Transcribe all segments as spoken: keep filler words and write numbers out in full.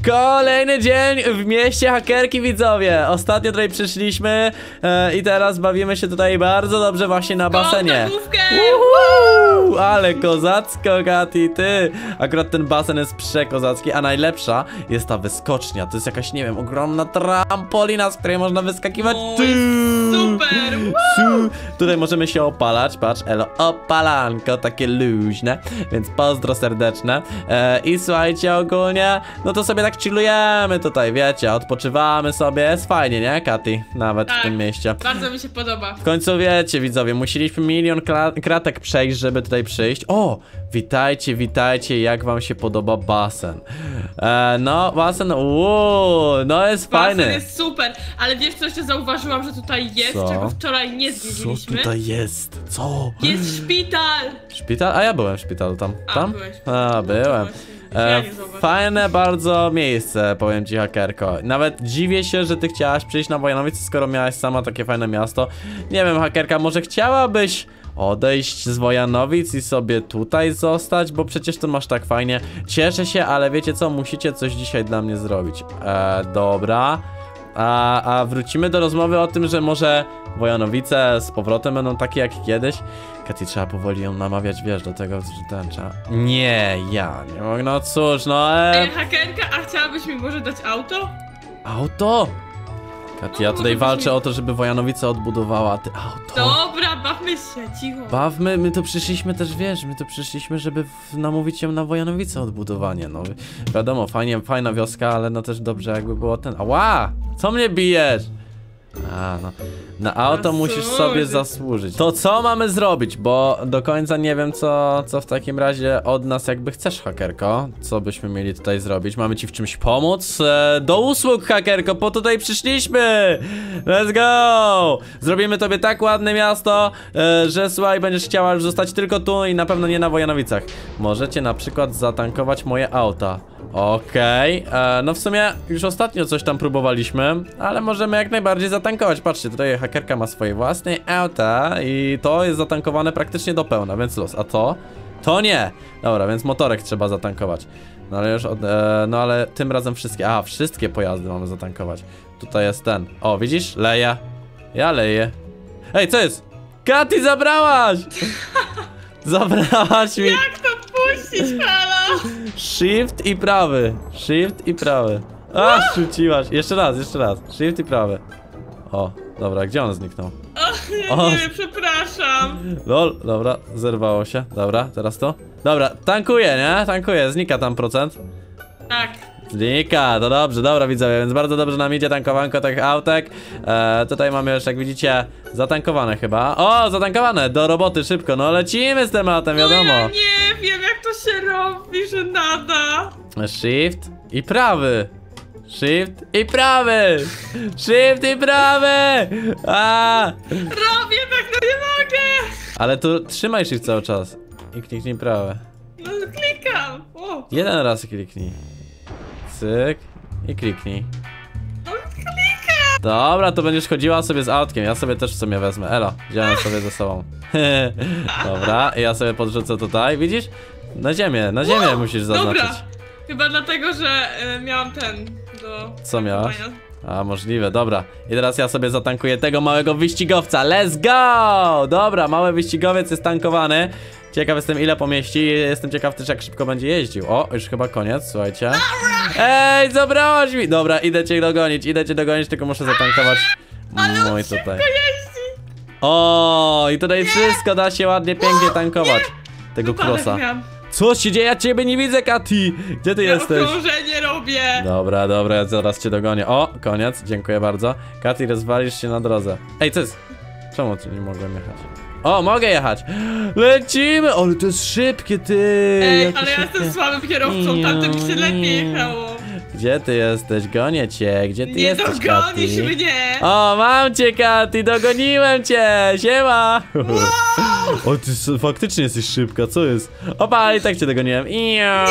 Kolejny dzień w mieście hakerki, widzowie. Ostatnio tutaj przyszliśmy e, i teraz bawimy się tutaj bardzo dobrze właśnie na basenie. Uhu, ale kozacko, Kati, ty. Akurat ten basen jest przekozacki, a najlepsza jest ta wyskocznia. To jest jakaś, nie wiem, ogromna trampolina, z której można wyskakiwać. O, super! Wow. Tutaj możemy się opalać, patrz, elo, opalanko, takie luźne, więc pozdro serdeczne. E, I słuchajcie, ogólnie, no to sobie tak chillujemy tutaj, wiecie, odpoczywamy sobie, jest fajnie, nie, Kati? Nawet tak, w tym mieście. Bardzo mi się podoba. W końcu wiecie, widzowie, musieliśmy milion kratek przejść, żeby tutaj przyjść. O, witajcie, witajcie, jak wam się podoba basen? E, no, basen, uuu, no jest basen fajny. Basen jest super, ale wiesz co, jeszcze zauważyłam, że tutaj jest, co? czego wczoraj nie zwiedziliśmy. Co tutaj jest? Co? Jest szpital! Szpital? A ja byłem w szpitalu tam. A, tam? byłeś. A, byłem. Ja E, nie zauważyłem. fajne bardzo miejsce, powiem ci, hakerko. Nawet dziwię się, że ty chciałaś przyjść na Wojanowice, skoro miałaś sama takie fajne miasto. Nie wiem, hakerka, może chciałabyś odejść z Wojanowic i sobie tutaj zostać, bo przecież to masz tak fajnie. Cieszę się, ale wiecie co, musicie coś dzisiaj dla mnie zrobić. E, dobra. A, a wrócimy do rozmowy o tym, że może Wojanowice z powrotem będą takie jak kiedyś. Kati, trzeba powoli ją namawiać, wiesz, do tego, że ten trzeba... Nie, ja nie mogę, no cóż, no e... Ej, hakerka, a chciałabyś mi może dać auto? Auto? Kati, ja No, tutaj może walczę byśmy- o to, żeby Wojanowice odbudowała, a ty auto. Dobra, bawmy się, cicho. Bawmy, my tu przyszliśmy też, wiesz, my tu przyszliśmy, żeby w- namówić ją na Wojanowice odbudowanie, no. Wiadomo, fajnie, fajna wioska, ale no też dobrze jakby było ten... Ała! Co mnie bijesz? A, no. Na auto musisz sobie zasłużyć. To co mamy zrobić? Bo do końca nie wiem, co, co w takim razie od nas jakby chcesz, hakerko. Co byśmy mieli tutaj zrobić? Mamy ci w czymś pomóc? E, do usług, hakerko, po tutaj przyszliśmy! Let's go! Zrobimy tobie tak ładne miasto, e, że słuchaj, będziesz chciała już zostać tylko tu i na pewno nie na Wojanowicach. Możecie na przykład zatankować moje auta. Okej, okay. No w sumie już ostatnio coś tam próbowaliśmy, ale możemy jak najbardziej zatankować. Patrzcie, tutaj hakerka ma swoje własne auta i to jest zatankowane praktycznie do pełna, więc los. A to? To nie! Dobra, więc motorek trzeba zatankować. No ale już, od, e, no ale tym razem wszystkie, a wszystkie pojazdy mamy zatankować. Tutaj jest ten, o widzisz? Leję. Ja leję. Ej, co jest? Kati, zabrałaś! Zabrałaś mi! Jak to puścić, halo? Shift i prawy. Shift i prawy. A, rzuciłaś. Jeszcze raz, jeszcze raz. Shift i prawy. O, dobra, gdzie on zniknął? O, ja O. nie wiem, przepraszam. Lol, dobra, zerwało się. Dobra, teraz to. Dobra, tankuje, nie? Tankuje, znika tam procent. Tak. Znika, to dobrze, dobra widzowie, więc bardzo dobrze nam idzie tankowanko tych autek. e, Tutaj mamy już, jak widzicie, zatankowane chyba. O, zatankowane, do roboty, szybko, no lecimy z tematem, wiadomo. No ja nie wiem, jak to się robi, że nada. Shift i prawy. Shift i prawy. Shift i prawy. A! Robię tak, no nie mogę. Ale tu trzymaj shift cały czas. I kliknij prawe. No klikam. O, Jeden raz kliknij. Cyk. I kliknij. no klikam. Dobra, to będziesz chodziła sobie z autkiem. Ja sobie też w sumie wezmę. Elo, wziąłem sobie ze sobą. Dobra, i ja sobie podrzucę tutaj. Widzisz? Na ziemię, na ziemię Wow, musisz zaznaczyć. Dobra. Chyba dlatego, że y, miałam ten do... Co miałaś? tankowania. A, możliwe, dobra. I teraz ja sobie zatankuję tego małego wyścigowca. Let's go! Dobra, mały wyścigowiec jest tankowany. Ciekaw jestem, ile pomieści. Jestem ciekaw też, jak szybko będzie jeździł. O, już chyba koniec, słuchajcie. Ej, zabrałaś mi! Dobra, idę cię dogonić, idę cię dogonić, tylko muszę zatankować mój tutaj. O, i tutaj wszystko da się ładnie, pięknie tankować. Tego Wypadek krosa. miałam. Co się dzieje? Ja ciebie nie widzę, Kati! Gdzie ty Ja jesteś? okrążenie robię. Dobra, dobra, ja zaraz cię dogonię. O, koniec, dziękuję bardzo. Kati, rozwalisz się na drodze. Ej, co jest? Czemu tu nie mogłem jechać? O, mogę jechać! Lecimy! Ale to jest szybkie, ty! Ej, jakie ale ja szybkie. jestem słabym kierowcą, tamtym mi się lepiej jechało. Gdzie ty jesteś? Gonię cię, gdzie ty Nie jesteś, dogonisz Kati? mnie. O, mam cię, Kati, dogoniłem cię! Siema! Wow. O, ty s- faktycznie jesteś szybka, co jest? Opa, i tak cię dogoniłem. Iau,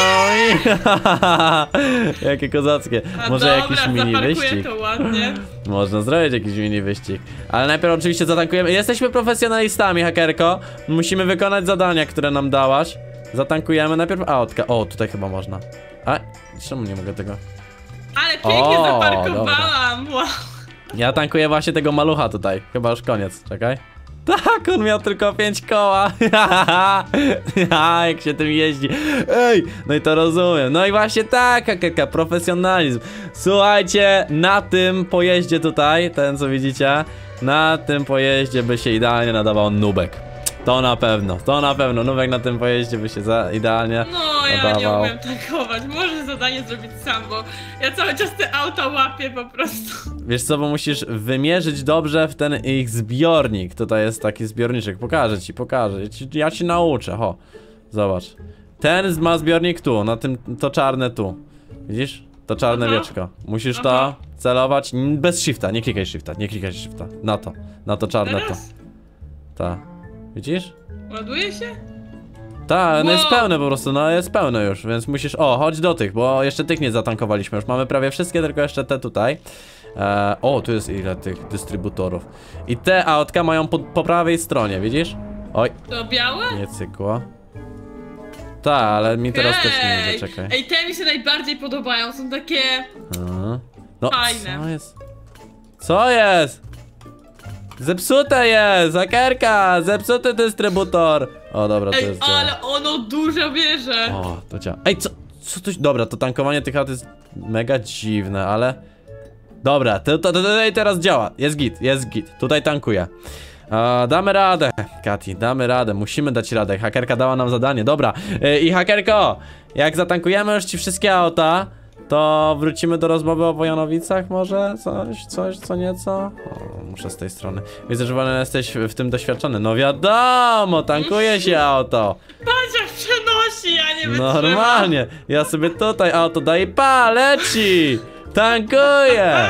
iau. Jakie kozackie. A Może dobra, jakiś mini zaparkuję wyścig. to ładnie. Można zrobić jakiś mini wyścig. Ale najpierw oczywiście zatankujemy. Jesteśmy profesjonalistami, hakerko. Musimy wykonać zadania, które nam dałaś. Zatankujemy najpierw autka. O, tutaj chyba można. A, czemu nie mogę tego? Ale pięknie O, zaparkowałam! Wow. Ja tankuję właśnie tego malucha tutaj. Chyba już koniec, czekaj. Tak, on miał tylko pięć koła. Jak się tym jeździ. Ej, no i to rozumiem. No i właśnie tak, kakaka, profesjonalizm. Słuchajcie, na tym pojeździe tutaj, ten co widzicie, na tym pojeździe by się idealnie nadawał Nubek. To na pewno, to na pewno. Nubek na tym pojeździe by się za idealnie No, ja nadawał. nie umiem tankować. Możesz zadanie zrobić sam, bo ja cały czas te auta łapię po prostu. Wiesz co, bo musisz wymierzyć dobrze w ten ich zbiornik. Tutaj jest taki zbiorniczek, pokażę ci, pokażę. Ja ci, ja ci nauczę, ho. Zobacz. Ten ma zbiornik tu, na tym, to czarne tu. Widzisz? To czarne Aha. wieczko. Musisz Aha. to celować bez shifta, nie klikaj shifta, nie klikaj shifta. Na to, na to czarne to. Teraz? Ta. Widzisz? Ładuje się? Tak, no jest Wow. pełne po prostu, no jest pełne już, więc musisz, o, chodź do tych, bo jeszcze tych nie zatankowaliśmy, już mamy prawie wszystkie, tylko jeszcze te tutaj. E, o, tu jest ile tych dystrybutorów. I te autka mają po, po prawej stronie, widzisz? Oj, To białe? nie cykło. Tak, ale mi teraz też nie Ej, idzie, czekaj. Ej, te mi się najbardziej podobają, są takie... Aha. No, fajne. co jest? Co jest? Zepsute jest, hakerka, zepsuty dystrybutor. O, dobra, to Ej, jest... ale ono dużo bierze. O, to działa. Ej, co? Co to? Dobra, to tankowanie tych aut jest mega dziwne, ale... Dobra, to, to, to tutaj teraz działa. Jest git, jest git. Tutaj tankuję. E, damy radę, Kati, damy radę. Musimy dać radę. Hakerka dała nam zadanie. Dobra. E, I hakerko, jak zatankujemy już ci wszystkie auta, to wrócimy do rozmowy o Wojanowicach może? Coś, coś, co nieco? O, muszę z tej strony. Widzę, że Wojan jesteś w tym doświadczony. No wiadomo, tankuje się auto. Patrz jak przenosi, ja nie wytrzymam. Normalnie. Ja sobie tutaj auto daję, pa, leci. Tankuje.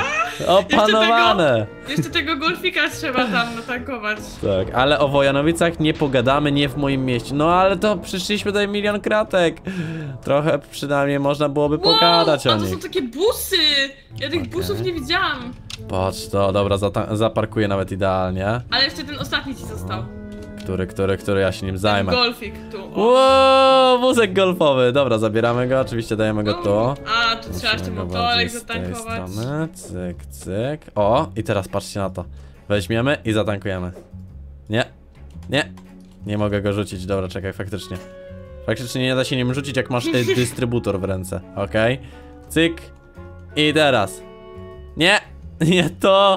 Opanowane. Jeszcze tego golfika trzeba tam natankować. Tak, ale o Wojanowicach nie pogadamy, nie w moim mieście. No ale to przyszliśmy tutaj milion kratek. Trochę przynajmniej można byłoby pogadać wow, o a to nich. są takie busy! Ja tych Okej. busów nie widziałam. Patrz to, dobra, zata- zaparkuję nawet idealnie. Ale jeszcze ten ostatni ci został. Który, który, który ja się nim Ten zajmę. golfik tu. O. Wow, wózek golfowy. Dobra, zabieramy go, oczywiście dajemy go tu. A, tu trzeba jeszcze Musimy go motorek bardziej z tej zatankować. strony. Cyk, cyk. O, i teraz patrzcie na to. Weźmiemy i zatankujemy. Nie, nie. Nie mogę go rzucić, dobra, czekaj, faktycznie. Faktycznie nie da się nim rzucić, jak masz y, dystrybutor w ręce. Okej. Cyk. I teraz. Nie, nie to.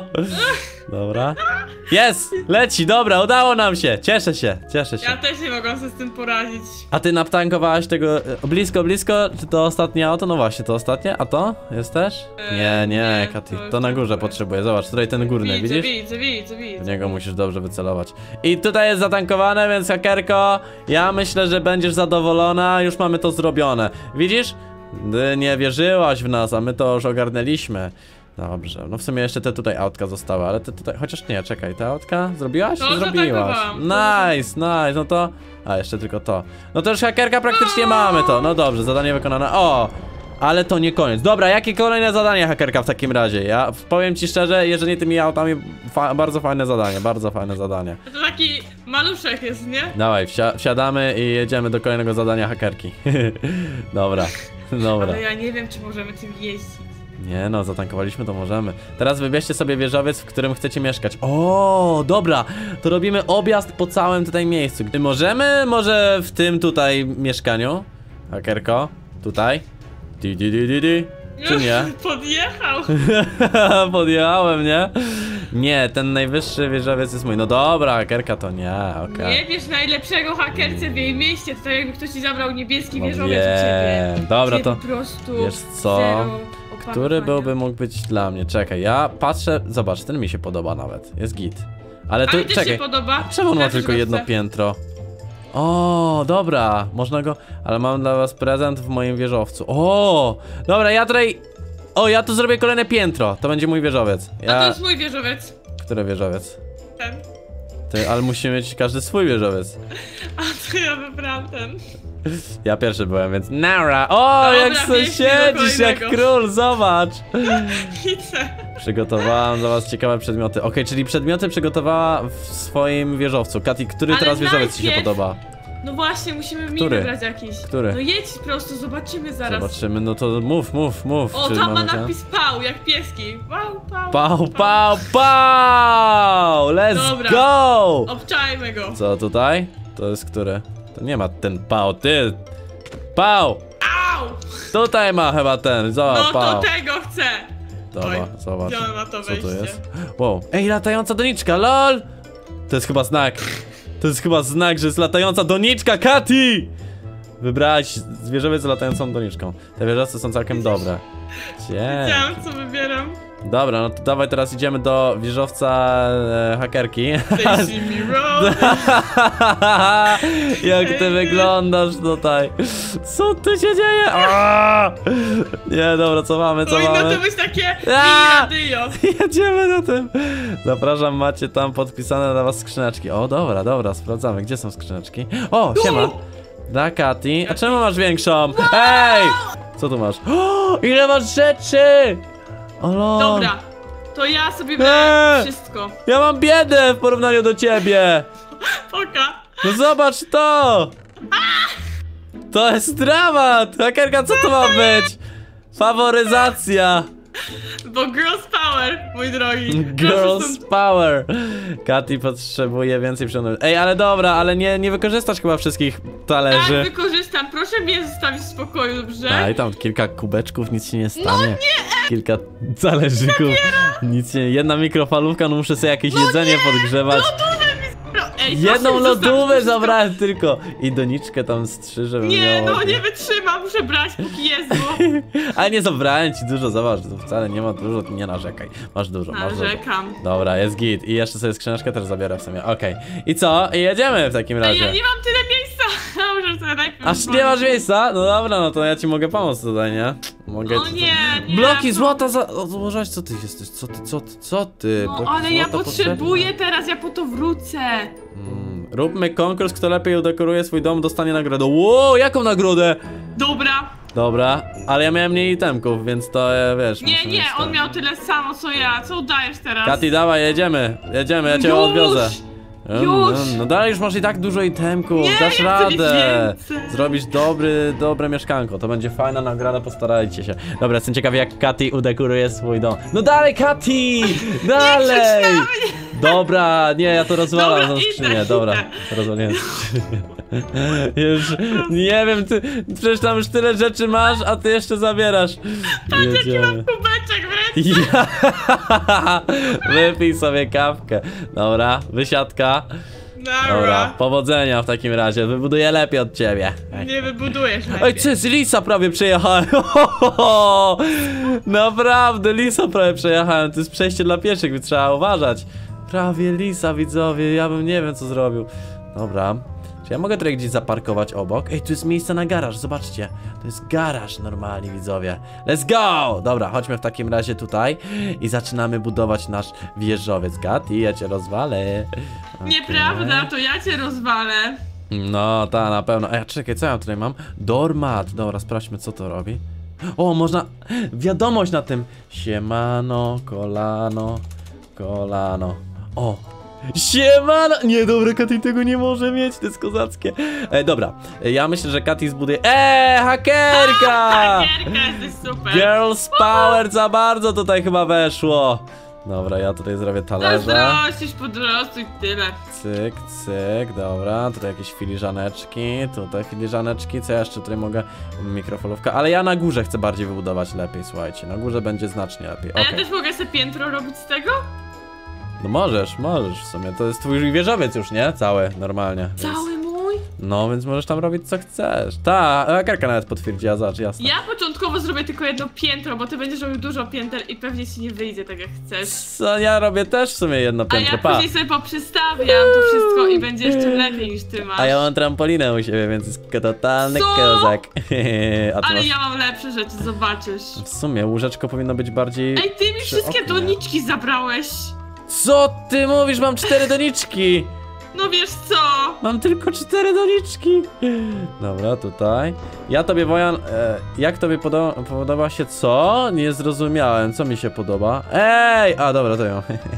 Dobra. Jest! Leci, dobra, udało nam się. Cieszę się, cieszę się. Ja też nie mogłam sobie z tym poradzić. A ty naptankowałaś tego e, blisko, blisko? Czy to ostatnie auto? No właśnie, to ostatnie. A to? Jest też? Eee, Nie, nie, nie, Kati. to To na jest górze dobre. potrzebuję. Zobacz, tutaj ten górny, Widzę, widzisz? widzę, widzę, W widzę. niego musisz dobrze wycelować. I tutaj jest zatankowane, więc hakerko, ja myślę, że będziesz zadowolona. Już mamy to zrobione. Widzisz? Ty nie wierzyłaś w nas, a my to już ogarnęliśmy. Dobrze, no w sumie jeszcze te tutaj autka zostały, ale te tutaj, chociaż nie, czekaj, te autka zrobiłaś? To Zrobiłaś. zatankowałam. Nice, nice, no to... A, jeszcze tylko to. No to już hakerka praktycznie mamy to, no dobrze, zadanie wykonane. O! Ale to nie koniec. Dobra, jakie kolejne zadanie hakerka w takim razie? Ja powiem ci szczerze, jeżeli tymi autami, fa bardzo fajne zadanie, bardzo fajne zadanie. To taki maluszek jest, nie? Dawaj, wsia wsiadamy i jedziemy do kolejnego zadania hakerki. Dobra, dobra. Ale ja nie wiem, czy możemy tym jeździć. Nie no, zatankowaliśmy, to możemy. Teraz wybierzcie sobie wieżowiec, w którym chcecie mieszkać. O, dobra, to robimy objazd po całym tutaj miejscu. Gdy możemy, może w tym tutaj mieszkaniu? Hakerko, tutaj? Di, di, di, di, di. Czy nie? Podjechał. Podjechałem, nie? Nie, ten najwyższy wieżowiec jest mój. No dobra, hakerka to nie, okej. Nie wiesz najlepszego hakerce w jej mieście, to tak jakby ktoś ci zabrał niebieski No wieżowiec u ciebie. wiem. Dobra, Gdzie to po prostu wiesz co? zero Który opanowania. byłby mógł być dla mnie? Czekaj, ja patrzę, zobacz, ten mi się podoba nawet, jest git. Ale A tu, mi też czekaj, się podoba. czemu on ma Ja też tylko go jedno chcę. piętro? O, dobra, można go, ale mam dla was prezent w moim wieżowcu. O, dobra, ja tutaj, o, ja tu zrobię kolejne piętro, to będzie mój wieżowiec. A to Ja, jest mój wieżowiec. który wieżowiec? Ten. Ty, ale musimy mieć każdy swój wieżowiec. A to ja wybrałam ten. Ja pierwszy byłem, więc nara. O, Dobra, jak wieź sobie mi do siedzisz, jak kolejnego. król, zobacz. Widzę. Przygotowałam dla was ciekawe przedmioty. Okej, czyli przedmioty przygotowała w swoim wieżowcu. Kati, który Ale teraz wieżowiec ci się najpierw- podoba? No właśnie, musimy miny Który? brać jakieś. Który? No jedź prosto, zobaczymy zaraz. Zobaczymy, no to mów, mów, mów. O, czy tam ma mamy ten? napis pał, jak pieski. Pał, pał, Pał, pał, pał! Let's Dobra. go! Obczajmy go. Co tutaj? To jest które? To nie ma ten pał, ty! Pał! Au! Tutaj ma chyba ten, zobacz, No pał. to tego chcę. Dobra, Oj, zobacz. gdzie on ma to Co to wejście? jest? Wow. Ej, latająca doniczka, lol! To jest chyba znak. To jest chyba znak, że jest latająca doniczka, Kati! Wybrałaś zwierzowiec z latającą doniczką. Te wieżowce są całkiem dobre. Cie. Wiedziałam, co wybieram. Dobra, no to dawaj teraz idziemy do wieżowca e, hakerki. They see me roll. Jak ty wyglądasz tutaj. Co tu się dzieje? Aaaa! Nie, dobra, co mamy, co Powinno mamy? to być takie A! mini radio. Jedziemy na tym. Zapraszam, macie tam podpisane dla was skrzyneczki. O, dobra, dobra, sprawdzamy, gdzie są skrzyneczki. O, siema. Dla Kati. A czemu masz większą? Ej! Co tu masz? O, ile masz rzeczy! O, lol. Dobra, to ja sobie Eee! brałem wszystko. Ja mam biedę w porównaniu do ciebie. Poka. No zobacz to! To jest dramat! Hakerka, co to ma być? Faworyzacja! Bo girls power, mój drogi. Girls power! Kati potrzebuje więcej przeglądów. Ej, ale dobra, ale nie, nie wykorzystasz chyba wszystkich talerzy. Tak, wykorzystam. Proszę mnie zostawić w spokoju, dobrze? Daj tam kilka kubeczków, nic się nie stanie. No nie! Kilka talerzyków, nic się... Jedna mikrofalówka, no muszę sobie jakieś jedzenie podgrzewać. Pro... Ej, Jedną proszę zostawić lodówkę wszystko. zabrałem tylko. I doniczkę tam strzy, żeby Nie, miało... no nie wytrzymam, muszę brać póki jest, bo Ale nie zabrałem ci dużo, zobacz, tu wcale nie ma dużo, nie narzekaj. Masz dużo, masz dużo. narzekam. Dobra, jest git. I jeszcze sobie skrzyneczkę też zabiorę w sumie, okej. I co? I jedziemy w takim Ej, razie. ja nie mam tyle miejsca. Muszę sobie najpierw Aż nie masz miejsca? No dobra, no to ja ci mogę pomóc tutaj, nie? Mogę O ci... nie, nie. Bloki no. złota za... O, złożałaś, co ty jesteś? Co ty, co ty, co ty? No, Bloki ale ja złota potrzebuję teraz, ja po to wrócę. Mm, róbmy konkurs, kto lepiej udekoruje swój dom, dostanie nagrodę. Wow, jaką nagrodę? Dobra. Dobra, ale ja miałem mniej itemków, więc to, e, wiesz... Nie, muszę nie, mieć on to. miał tyle samo co ja. Co udajesz teraz? Kati, dawaj, jedziemy, jedziemy, ja cię Już! odwiozę. Mm, Już! mm, No dalej już masz i tak dużo itemków, Nie, dasz ja chcę mieć radę. więcej. Zrobisz dobry, dobre mieszkanko, to będzie fajna nagroda, postarajcie się. Dobra, jestem ciekawy jak Kati udekoruje swój dom. No dalej, Kati! Dalej! Dobra, nie, ja to rozwalam Dobra, tą idę, skrzynię, idę. dobra, rozwaliłem skrzynię. Już, nie wiem, ty, przecież tam już tyle rzeczy masz, a ty jeszcze zabierasz. Jedziemy. Kubeczek wręcz. Ja. Wypij sobie kawkę. Dobra, wysiadka. Dobra, Dobra. powodzenia w takim razie. Wybuduję lepiej od ciebie. Ej, Nie wybudujesz Ej najpierw. ty, z Lisa prawie przejechałem. Naprawdę, Lisa prawie przejechałem. To jest przejście dla pieszych, więc trzeba uważać. Prawie Lisa, widzowie, ja bym nie wiem co zrobił. Dobra. Czy ja mogę tutaj gdzieś zaparkować obok? Ej, tu jest miejsce na garaż, zobaczcie. To jest garaż normalnie, widzowie. Let's go! Dobra, chodźmy w takim razie tutaj i zaczynamy budować nasz wieżowiec. Kati, ja cię rozwalę. Okej. Nieprawda, to ja cię rozwalę. No, ta na pewno. Ej, czekaj, co ja tutaj mam? Doormat. Dobra, sprawdźmy, co to robi. O, można... Wiadomość na tym. Siemano, kolano, kolano. O! Siemano! Nie, dobra, Kati tego nie może mieć, to jest kozackie. E, dobra, ja myślę, że Kati zbuduje... Eee, hakerka! Gierka, jesteś super. Girls power za bardzo tutaj chyba weszło. Dobra, ja tutaj zrobię talerze. Zazdrościsz po prostu i tyle. Cyk, cyk, dobra, tutaj jakieś filiżaneczki, tutaj filiżaneczki, co ja jeszcze tutaj mogę? Mikrofalówka, ale ja na górze chcę bardziej wybudować lepiej, słuchajcie, na górze będzie znacznie lepiej, A okej. ja też mogę sobie piętro robić z tego? No możesz, możesz w sumie, to jest twój wieżowiec już, nie? Cały, normalnie. Więc, Cały mój? no, więc możesz tam robić co chcesz. Ta, hakerka nawet potwierdziła, zobacz, jasne. Ja początkowo zrobię tylko jedno piętro, bo ty będziesz robił dużo pięter i pewnie ci nie wyjdzie tak jak chcesz. Co, ja robię też w sumie jedno A piętro, ja pa. później sobie poprzestawiam to wszystko i będzie jeszcze lepiej niż ty masz. A ja mam trampolinę u siebie, więc jest totalny Co? kozak. A ty Ale masz... ja mam lepsze rzeczy, zobaczysz. W sumie łóżeczko powinno być bardziej... Ej, ty mi przy wszystkie oknie. doniczki zabrałeś. Co ty mówisz? Mam cztery doniczki! No wiesz co? Mam tylko cztery doniczki! Dobra, tutaj. Ja tobie, Wojan, e, jak tobie podo podoba się co? Nie zrozumiałem, co mi się podoba. Ej! A dobra, to ją.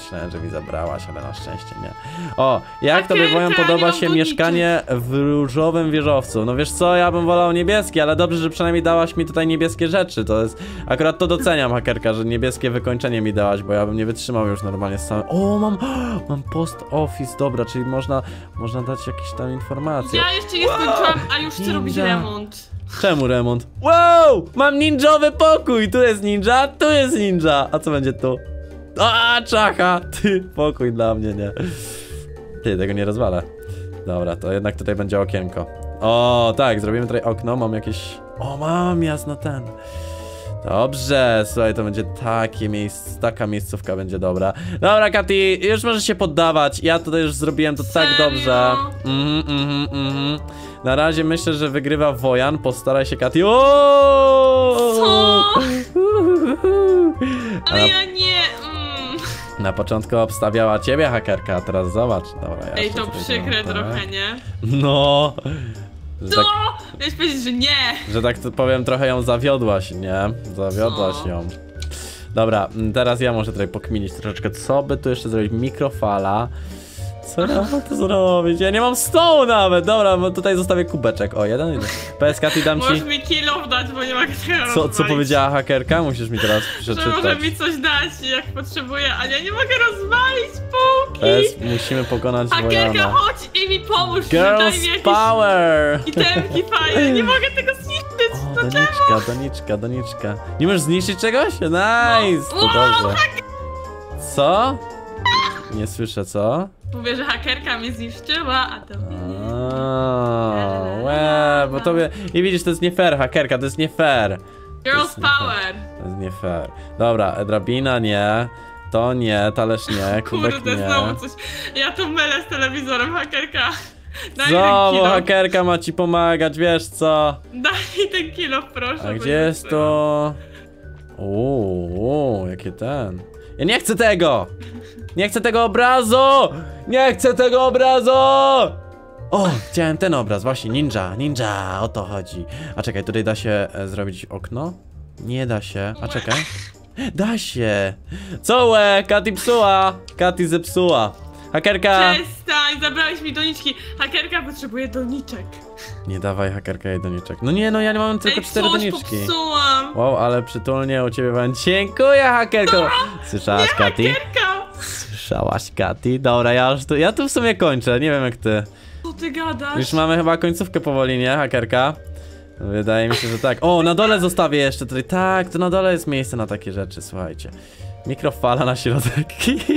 myślałem, że mi zabrałaś, ale na szczęście nie. O, jak Hakerka, tobie Wojan nie podoba mam się doniczek. mieszkanie w różowym wieżowcu? No wiesz co, ja bym wolał niebieskie, ale dobrze, że przynajmniej dałaś mi tutaj niebieskie rzeczy. To jest, akurat to doceniam, hakerka, że niebieskie wykończenie mi dałaś, bo ja bym nie wytrzymał już normalnie z samym... O, mam, mam post office, dobra, czyli można, można dać jakieś tam informacje. Ja jeszcze nie skończyłam, a już chcę robić Ninja. remont. Czemu remont? Wow! Mam ninjowy pokój! Tu jest ninja, tu jest ninja! A co będzie tu? A, czacha! Ty, pokój dla mnie, nie. Ty, tego nie rozwalę. Dobra, to jednak tutaj będzie okienko. O, tak, zrobimy tutaj okno, mam jakieś... O, mam, jasno ten. Dobrze, słuchaj, to będzie takie miejsce, taka miejscówka będzie dobra. Dobra, Kati, już możesz się poddawać. Ja tutaj już zrobiłem to tak Serio? dobrze. Mhm, mhm, mhm. Na razie myślę, że wygrywa Wojan. Postaraj się, Kati. O! Co? A Ale na, ja nie... Mm. na początku obstawiała ciebie hakerka, a teraz zobacz. Dobra, ja Ej, jeszcze to tutaj przykre zrobię, tak. trochę, nie? No. Że Co? tak, Miałeś powiedzieć, że nie. że tak to powiem, trochę ją zawiodłaś, nie? Zawiodłaś Co? ją. Dobra, m, teraz ja muszę tutaj pokminić troszeczkę, co by tu jeszcze zrobić. Mikrofala. Co ja mam tu zrobić? Ja nie mam stołu nawet. Dobra, bo tutaj zostawię kubeczek. O, jeden, jeden. P S K, ty dam ci... Możesz mi kill dać, bo nie mogę tego Co, co rozwalić. powiedziała hakerka? Musisz mi teraz Że może przeczytać. mi coś dać, jak potrzebuję, ale ja nie mogę rozwalić półki. P S, musimy pokonać Hakerka, Wojana. chodź i mi pomóż. Daj mi Girls jakieś power! itemki fajne, nie mogę tego zniszczyć. O, No doniczka, doniczka, doniczka. Nie możesz zniszczyć czegoś? Nice, to Wow, dobrze. Co? Nie słyszę, co? Mówię, że hakerka mnie zniszczyła, a to... Aaaa, łe, bo tobie... I widzisz, to jest nie fair, hakerka, to jest nie fair. Girls jest nie fair. power. To jest nie fair. Dobra, drabina nie. To nie, talerz nie, kubek Kurde, nie. znowu coś. Ja to mylę z telewizorem, hakerka. Daj Znowu mi ten kilo. hakerka ma ci pomagać, wiesz co? Daj mi ten kilo, proszę. A bo gdzie nie jest chcę. to? Uuu, jakie ten. Ja nie chcę tego! Nie chcę tego obrazu! Nie chcę tego obrazu! O, chciałem ten obraz, właśnie, ninja, ninja, o to chodzi. A czekaj, tutaj da się e, zrobić okno? Nie da się, a czekaj. Da się! Co łe, Kati psuła! Kati zepsuła. Hakerka! Przestań, zabrałeś mi doniczki. Hakerka potrzebuje doniczek. Nie dawaj hakerka jej doniczek. No nie, no ja nie mam tylko Ej, cztery coś doniczki. popsułam. Wow, ale przytulnie u ciebie będzie. Dziękuję, hakerko! Słyszałaś, Kati? Hakerka! Słyszałaś, Kati? Dobra, ja już tu, ja tu w sumie kończę, nie wiem jak ty. Co ty gadasz? Już mamy chyba końcówkę powoli, nie, hakerka? Wydaje mi się, że tak. O, na dole zostawię jeszcze tutaj. Tak, to na dole jest miejsce na takie rzeczy, słuchajcie. Mikrofala na środek.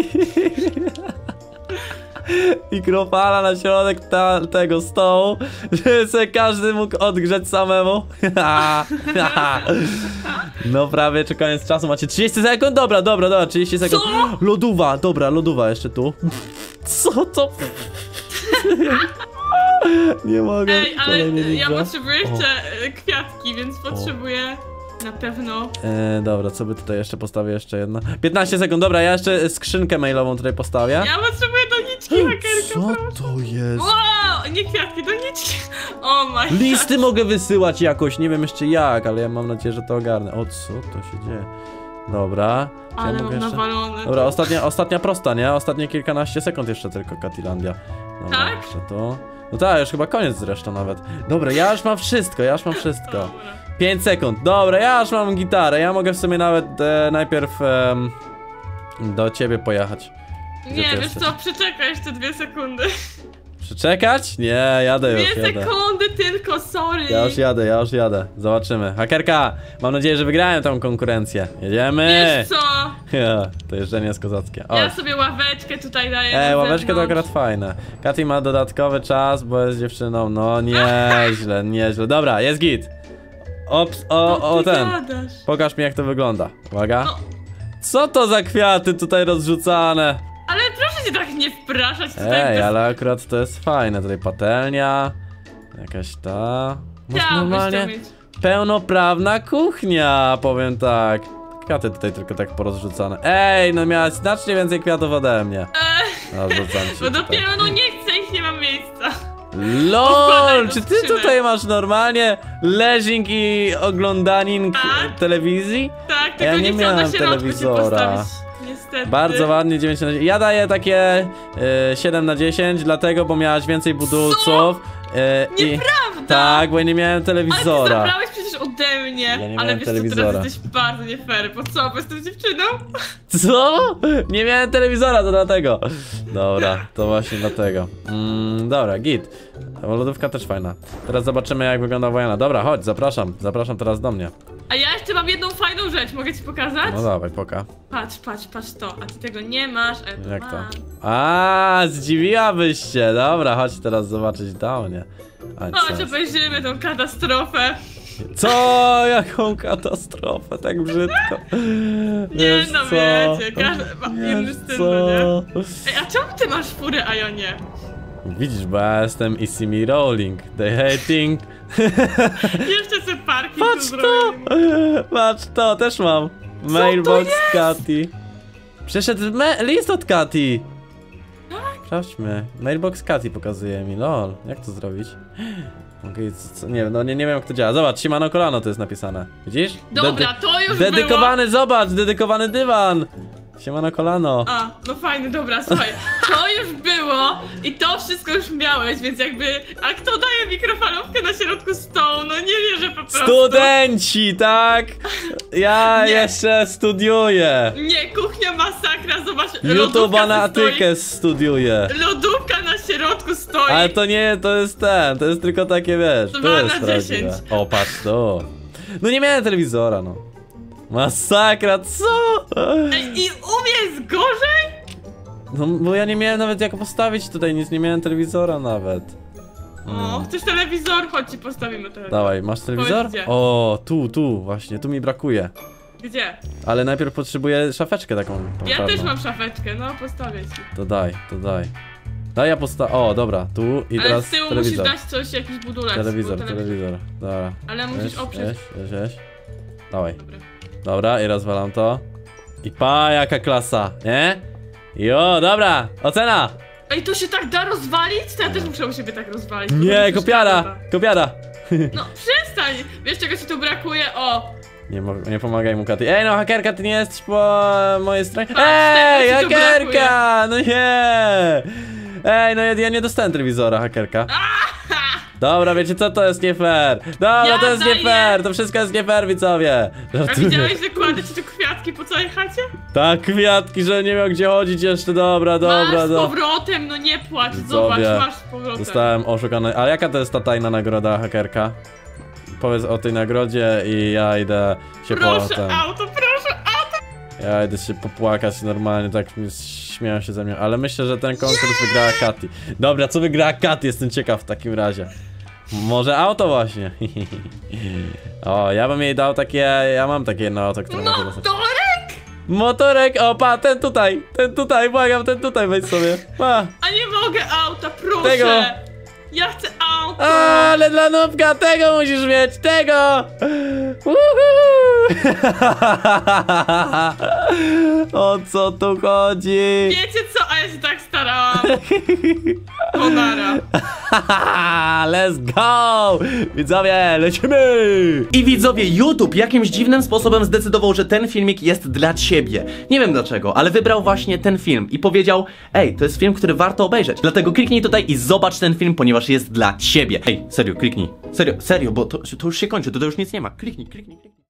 Mikrofala na środek ta, tego stołu, żeby sobie każdy mógł odgrzeć samemu. No prawie, czy koniec czasu, macie trzydzieści sekund? Dobra, dobra, dobra, trzydzieści sekund. Co? Lodowa, dobra, lodowa jeszcze tu. Co to? Nie mogę. Ej, ale kolejny ja ninja. potrzebuję jeszcze e, kwiatki, więc potrzebuję na pewno... E, dobra, co by tutaj jeszcze postawię? Jeszcze jedna. piętnaście sekund, dobra, ja jeszcze skrzynkę mailową tutaj postawię. Ja potrzebuję doniczki, hakerka, Co proszę. to jest? Wow, nie kwiatki, doniczki. O oh my Listy mogę wysyłać jakoś, nie wiem jeszcze jak, ale ja mam nadzieję, że to ogarnę. O, co to się dzieje? Dobra. Czy ja Ale mogę mam jeszcze... nawalone. Dobra, ostatnia, ostatnia prosta, nie? Ostatnie kilkanaście sekund jeszcze tylko, Katilandia. Dobra, Tak? jeszcze to. No tak, już chyba koniec zresztą nawet. Dobra, ja już mam wszystko, ja już mam wszystko. Dobra. pięć sekund, dobra, ja już mam gitarę, ja mogę w sumie nawet e, najpierw em, do ciebie pojechać. Gdzie Nie, ty wiesz jesteś? co, przeczekaj jeszcze dwie sekundy. Przeczekać? Nie, jadę już, Dwie jadę. sekundy tylko, sorry. Ja już jadę, ja już jadę. Zobaczymy. Hakerka, mam nadzieję, że wygrałem tą konkurencję. Jedziemy! Wiesz co, Ja, to jeżdżenie jest kozackie. O. ja sobie ławeczkę tutaj daję Ej, na ławeczka to zewnątrz. akurat fajne. Katy ma dodatkowy czas, bo jest dziewczyną. No nieźle, nieźle. Dobra, jest git. Ops, o, Co o ty ten. gadasz? Pokaż mi jak to wygląda. Uwaga. No. Co to za kwiaty tutaj rozrzucane? Ale proszę cię tak nie wpraszać tutaj. Ej, bez... ale akurat to jest fajne. Tutaj patelnia. Jakaś ta. Masz Chciałbyś normalnie to mieć. pełnoprawna kuchnia, powiem tak. Kwiaty tutaj tylko tak porozrzucane. Ej, no miałaś znacznie więcej kwiatów ode mnie. Eee, No, rzucam ci bo tutaj. dopiero no nie chcę ich, nie mam miejsca. LOL! Odkładaj do Czy ty skrzynek. tutaj masz normalnie leżing i oglądanin Tak. telewizji? Tak, tylko Ja nie nie, chciałam miałem na środku się telewizora. postawić. Niestety. niestety. Bardzo ładnie, dziewięć na dziesięć. Ja daję takie y, siedem na dziesięć, dlatego, bo miałaś więcej budulców. Y, i- Nieprawda! Tak, bo ja nie miałem Ale ty telewizora. zabrałeś przecież ode mnie. Ja nie ale miałem wiesz telewizora. co, teraz jesteś bardzo nie fair. Po co? Bo jestem dziewczyną? Co? Nie miałem telewizora, to dlatego. Dobra, to właśnie dlatego. Mm, dobra, git. Bo lodówka też fajna. Teraz zobaczymy, jak wygląda wojna. Dobra, chodź, zapraszam. Zapraszam teraz do mnie. A ja jeszcze mam jedną fajną rzecz, mogę ci pokazać? No dawaj, poka. Patrz, patrz, patrz to, a ty tego nie masz, a ja to Jak to? mam. A, zdziwiłabyś się. Dobra, chodź teraz zobaczyć downie. A Chodź, co? obejrzymy tą katastrofę. Co? Jaką katastrofę, tak brzydko. Nie Wiesz no, co? wiecie, każdy ma inny Wiesz styl, co? no nie? Ej, a czemu ty masz furę, a ja nie? Widzisz, bo ja jestem Easy Me Rolling. They hating. Jeszcze sobie parking Patrz tu to! zrobimy. Patrz to, też mam. Mailbox Katy. Przyszedł me list od Katy. Sprawdźmy. Mailbox Katy pokazuje mi, lol. Jak to zrobić? Okej, co, co, nie wiem, no nie, nie wiem jak to działa. Zobacz, siemano kolano to jest napisane. Widzisz? Dobra, to już Dedykowany, zobacz, dedykowany dywan. Siemano kolano. było. A, no fajny, dobra, słuchaj. To już było i to wszystko już miałeś, więc jakby... A kto daje mikrofalówkę na środku stołu? No nie wierzę po prostu. Studenci, tak? Ja Nie. jeszcze studiuję. Nie, kuchnia masakra, zobacz. YouTube lodówka Anatykę studiuję. stoi. Lodówka na środku stoi. Ale to nie, to jest ten, to jest tylko takie, wiesz, Dwa to jest na prawdziwe. dziesięć. O, patrz to. No nie miałem telewizora, no. Masakra, co? Ej, i u mnie jest gorzej? No, bo ja nie miałem nawet jak postawić tutaj nic, nie miałem telewizora nawet. O, Mm. chcesz telewizor? Chodź ci postawimy telewizor. Dawaj, masz telewizor? Powiedz gdzie. O, tu, tu, właśnie, tu mi brakuje. Gdzie? Ale najpierw potrzebuję szafeczkę taką. Ja czarną. też mam szafeczkę, no postawię ci. To daj, to daj. Daj, ja posta... O, dobra, tu i Ale teraz z tyłu telewizor. musisz dać coś, jakiś budulec. Telewizor, bo telewizor, dobra. Ale musisz Weź, oprzeć. weź, weź, weź. Dawaj. Dobra. Dobra, i rozwalam to. I pa, jaka klasa, nie? Jo, dobra, ocena! Ej, to się tak da rozwalić? To ja też muszę u siebie tak rozwalić. bo to Nie, mi się kopiara, szkoda. kopiara! No przestań! Wiesz czego ci tu brakuje? O! Nie, mo- nie pomagaj mu, Katy. Ej, no hakerka, ty nie jesteś po mojej stronie. Patrz, Ej, tego ci tu hakerka! No nie! Ej, no ja, ja nie dostałem telewizora, hakerka. Dobra, wiecie co, to jest nie fair. Dobra, Ja to jest nie daję. fair, to wszystko jest nie fair, widzowie. A Żartuję. widziałeś, że kładę ci tu kwiatki po całej chacie? Tak, kwiatki, że nie miał gdzie chodzić jeszcze, dobra, dobra, masz z dobra. powrotem, no nie płacz, Widzowie, zobacz, masz z powrotem. Zostałem oszukany. A jaka to jest ta tajna nagroda, hakerka? Powiedz o tej nagrodzie i ja idę się Proszę, potem. auto, proszę, auto! Ja idę się popłakać normalnie, tak mi śmieją się ze mnie. Ale myślę, że ten konkurs wygrała Katy. Dobra, co wygrała Katy? Jestem ciekaw w takim razie. Może auto właśnie. O, ja bym jej dał takie. Ja mam takie jedno auto, które może dostać. Motorek! Motorek, opa, ten tutaj, ten tutaj, błagam, ten tutaj wejdź sobie. Ma. A nie mogę auta, proszę! Tego. Ja chcę auto! Ale dla nubka tego musisz mieć, tego! Uhu. O co tu chodzi? Wiecie co? A ja się tak starałam. Konara. Let's go! Widzowie, lecimy! I widzowie, YouTube jakimś dziwnym sposobem zdecydował, że ten filmik jest dla ciebie. Nie wiem dlaczego, ale wybrał właśnie ten film i powiedział: ej, to jest film, który warto obejrzeć. Dlatego kliknij tutaj i zobacz ten film, ponieważ jest dla ciebie. Ej, serio, kliknij. Serio, serio, bo to, to już się kończy, to, to już nic nie ma. Kliknij, kliknij, kliknij.